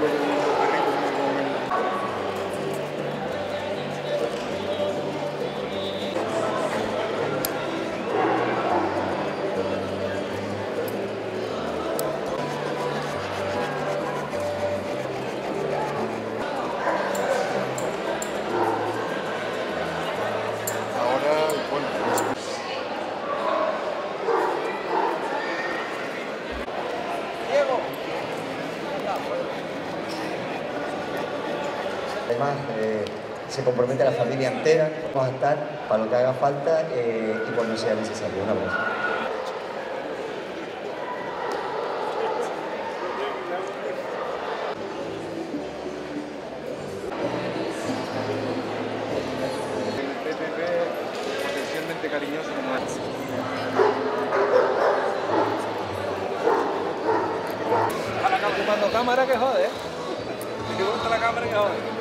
Además, se compromete a la familia entera, vamos a estar para lo que haga falta y cuando sea necesario. Un abrazo. El PPP potencialmente cariñoso como es. Ocupando cámara que jode, ¿eh? Si te gusta la cámara que jode.